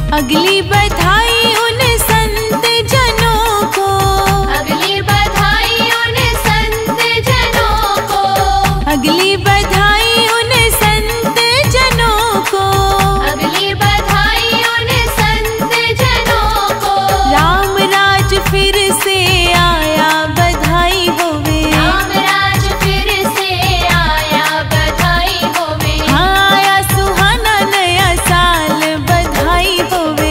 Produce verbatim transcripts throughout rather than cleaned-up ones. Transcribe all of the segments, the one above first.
अगली बधाई उन संत जनों को, अगली बधाई उन संत जनों को, अगली बधाई उन संत जनों को, अगली बधाई उन संत जनों को। राम राज फिर से आया बधाई होवे, राम राज फिर से आया बधाई होवे, हाँ आया सुहाना नया साल बधाई होवे।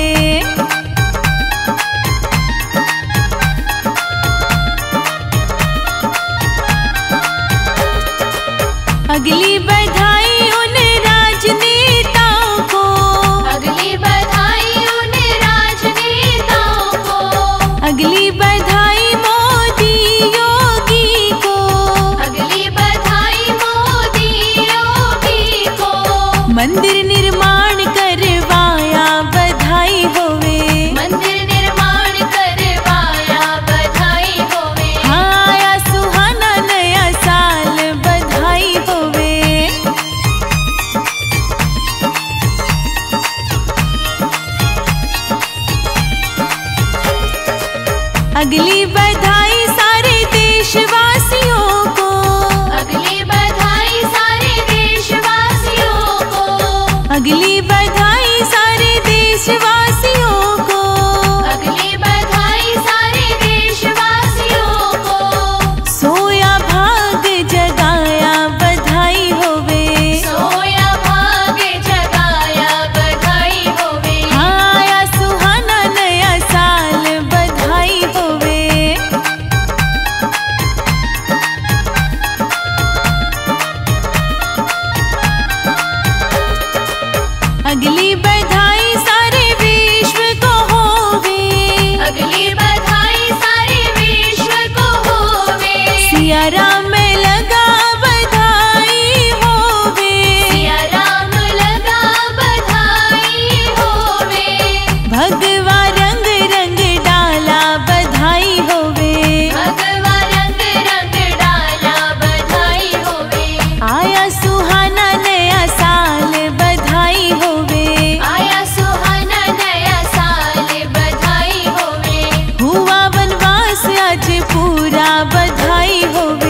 अगली बधाई उन राजनेताओं को, अगली बधाई उन राजनेताओं को, अगली बधाई मोदी योगी को, अगली बधाई मोदी योगी को। मंदिर निर्माण करवाया बधाई होवे, मंदिर निर्माण करवाया बधाई होवे, हाँ आया सुहाना नया साल बधाई होवे। अगली बधाई सारे देशवासियों को, अगली बधाई सारे देशवासियों को, अगली बधाई सारे देशवासियों को, अगली बधाई सारे देशवासियों को। सोया भाग जगाया बधाई होवे, सोया भाग जगाया बधाई होवे, हाँ आया सुहाना नया साल बधाई होवे। अगली बधाई सारे विश्व को होवे, अगली बधाई सारे विश्व को होवे, सिया राम में लगा बधाई होवे, सिया राम लगा बधाई होवे, भगवा रंग रंग डाला बधाई होवे, भगवा रंग रंग डाला बधाई होवे, आया सुहाना नया साल बधाई होवे, आया सुहाना नया साल बधाई होवे, हुआ वनवास आज पूरा बधाई होवे।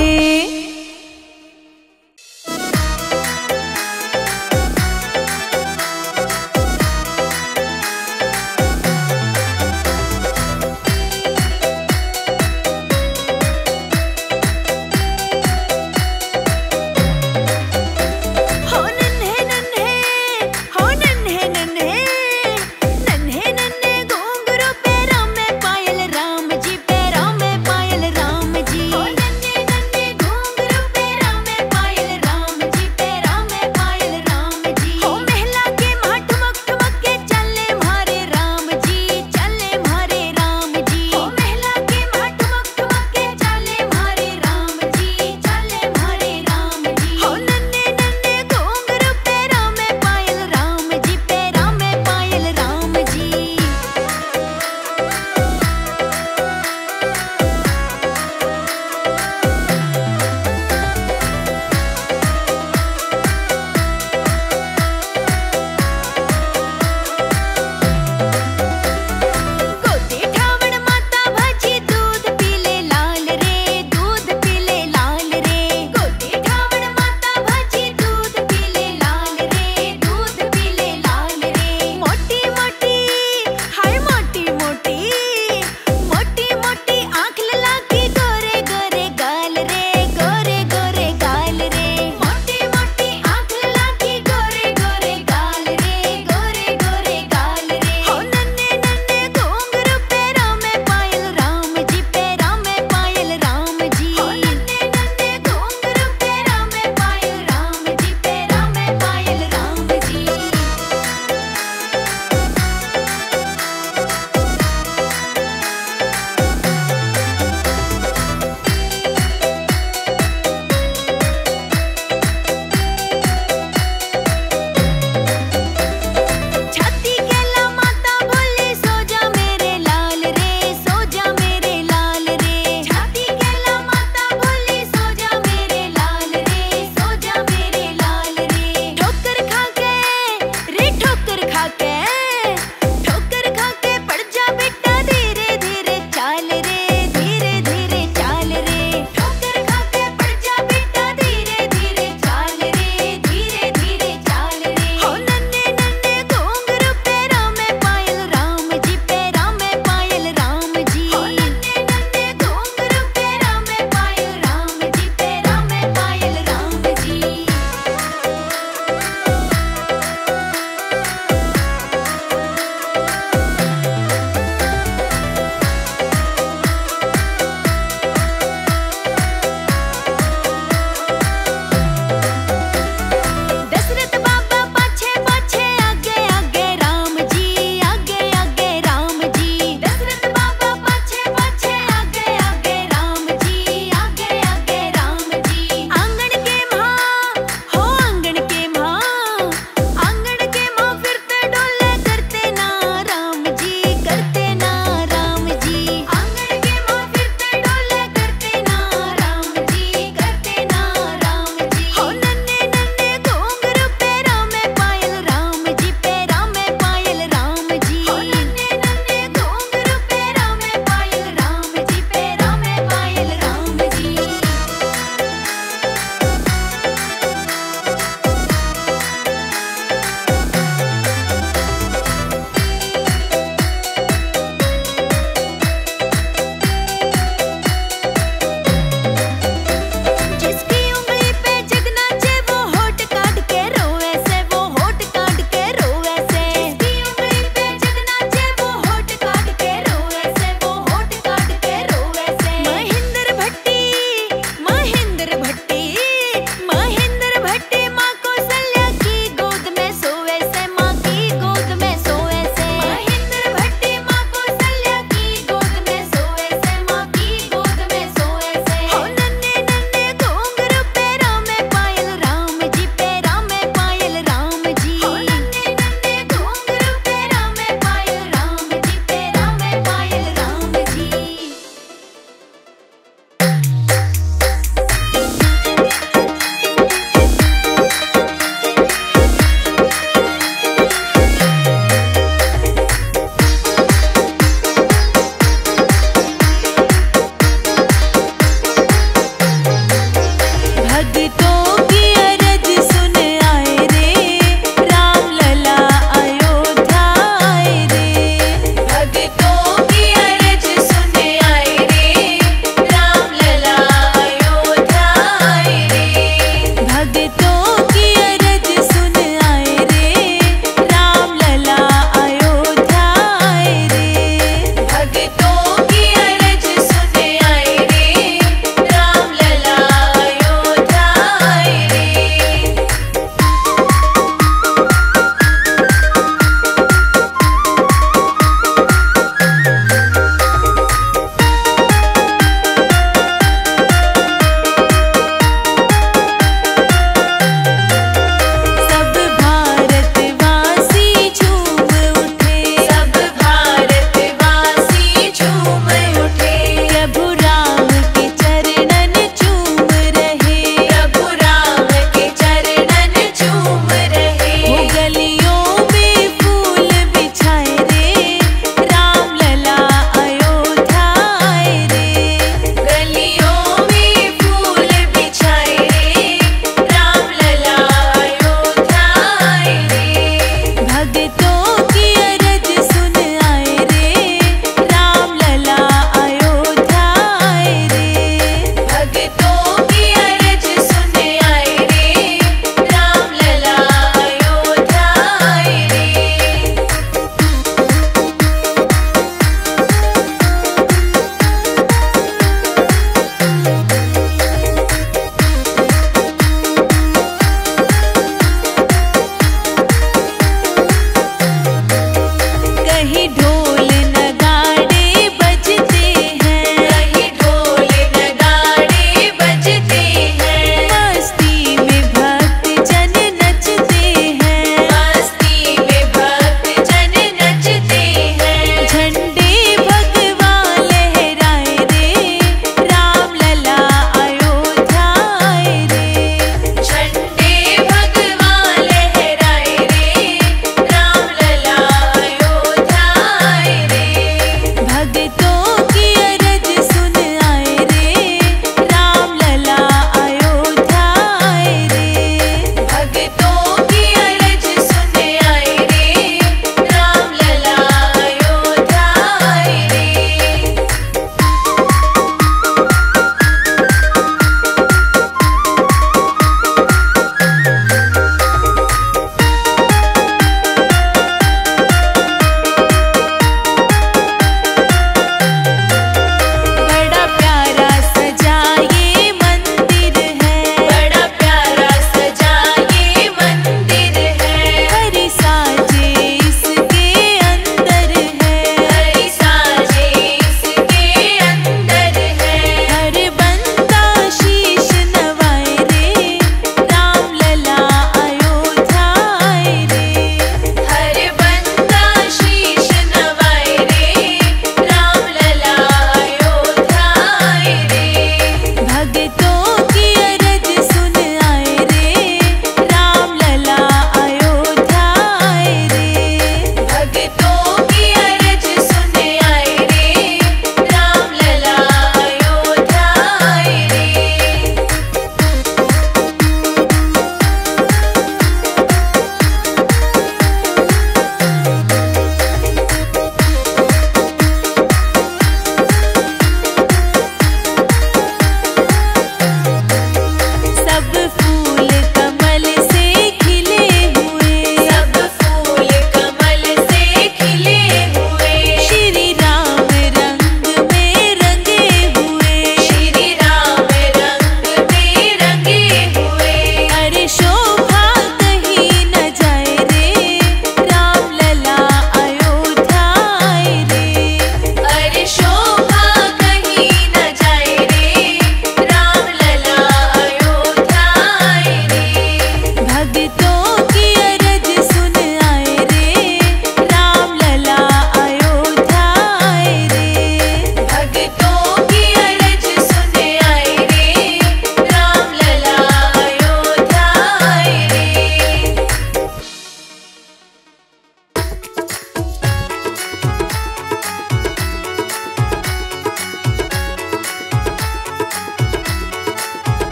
हो नन्हे नन्हे, हो नन्हे नन्हे, नन्हे नन्हे घुंघरू पैरों में पायल राम जी, पैरों में पायल राम जी। हो नन्हे नन्हे घुंघरू पैरों में पायल राम जी, पैरों में पायल राम जी। हो महला के माँ ठुमक ठुमक के चले म्हारे राम जी, चले म्हारे राम जी। हो महला के माँ ठुमक ठुमक के चले म्हारे राम जी, चले म्हारे राम जी। हो नन्हे नन्हे घुंघरू पैरों में पायल राम जी, पैरों में पायल राम जी। गोदी ठावण माता भाजी दूध पीले लाल रे, दूध पीले लाल रे। गोदी ठावण माता भाजी दूध पीले लाल रे, दूध पीले लाल रे। मोटी मोटी हाय मोटी मोटी, मोटी मोटी आँख लला के गोरे गोरे गाल रे, गोरे गोरे गाल रे। मोटी मोटी आँख लला के गोरे गोरे गाल रे, गोरे गोरे गाल रे। हो नन्हे नन्हे घुंघरू पैरों में पायल राम जी, पैरों में पायल राम जी। हो नन्हे नन्हे घुंघरू पैरों में पायल राम जी, पैरों में पायल राम जी। छाती केला माता बोली सो जा मेरे लाल रे, सो जा मेरे लाल रे। छाती केला माता बोली सो जा मेरे लाल रे, सो जा मेरे लाल रे। ठोकर खा के रे ठोकर खा के